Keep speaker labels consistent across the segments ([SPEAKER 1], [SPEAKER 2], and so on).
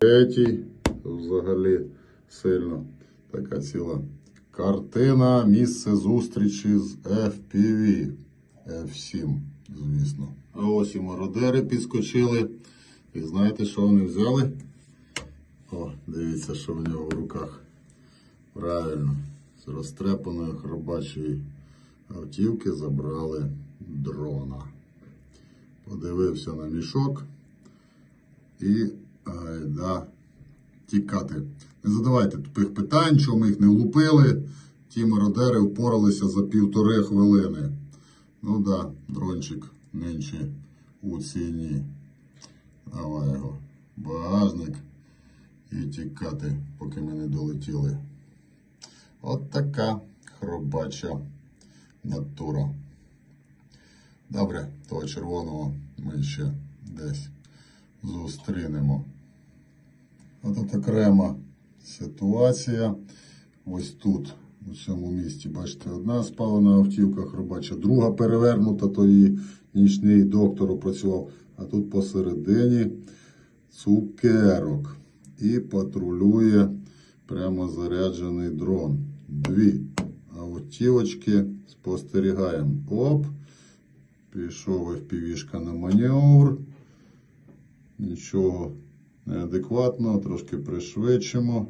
[SPEAKER 1] Третій, взагалі сильно така ціла картина, місце зустрічі з FPV. F7, звісно. А ось і мародери підскочили. І знаєте, що вони взяли? О, дивіться, що в нього в руках. Правильно, з розтрепаної хробачої автівки забрали дрона. Подивився на мішок і гайда тікати. Не задавайте тупих питань, чому ми їх не влупили. Ті мародери впоралися за 1,5 хвилини. Ну да, дрончик нинче у ціні. Давай його в багажник і тікати, поки ми не долетіли. От така хробача натура. Добре, того червоного ми ще десь зустрінемо. От окрема ситуація. Ось тут, у цьому місці, бачите, одна спалена автівка хробача, друга перевернута, то її нічний доктор опрацював. А тут посередині цукерок. І патрулює прямо заряджений дрон. Дві автівочки спостерігаємо. Оп, пішов FPV-шка на маневр. Нічого неадекватного, трошки пришвидшимо.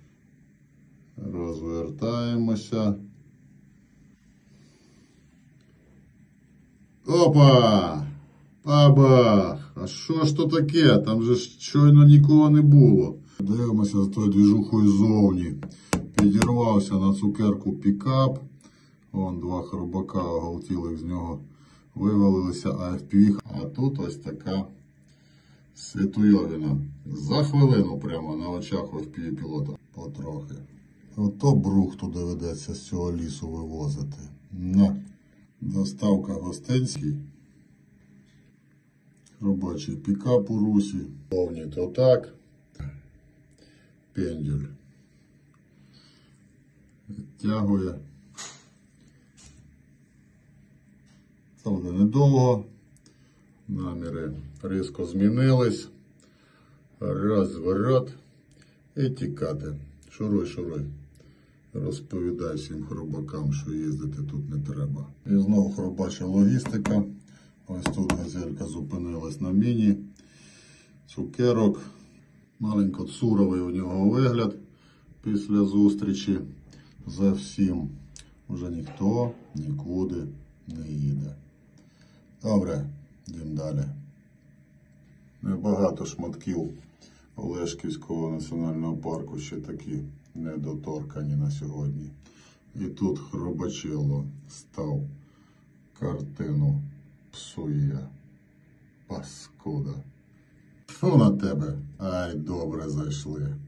[SPEAKER 1] Розвертаємося. Опа! Бабах! А що ж то таке? Там же щойно нікого не було. Дивимося за тою двіжухою ззовні. Підірвався на цукерку пікап. Вон два хробака оголтілих з нього вивалилися, а FPV. А тут ось така світуйовина. За хвилину прямо на очах у FPV-пілота. Потрохи. Ото брухту доведеться з цього лісу вивозити. На. Доставка гостинський. Робочий пікап у русі. Повні то так. Пендюль. Відтягує. Це буде недовго. Наміри різко змінились. Розворот. І тікати. Шуруй, шуруй. Розповідай всім хробакам, що їздити тут не треба. І знову хробача логістика. Ось тут газелька зупинилась на міні. Цукерок. Маленько цуровий у нього вигляд після зустрічі за всім. Уже ніхто нікуди не їде. Добре, йдемо далі. Небагато шматків Олешківського національного парку ще такі недоторкані на сьогодні. І тут хробачило став картину псує. Паскуда. Фу на тебе. Ай, добре зайшли.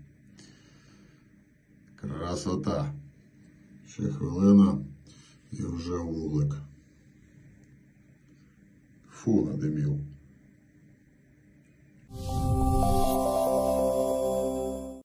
[SPEAKER 1] Красота. Ще хвилина і вже вулик. Фу, надимів.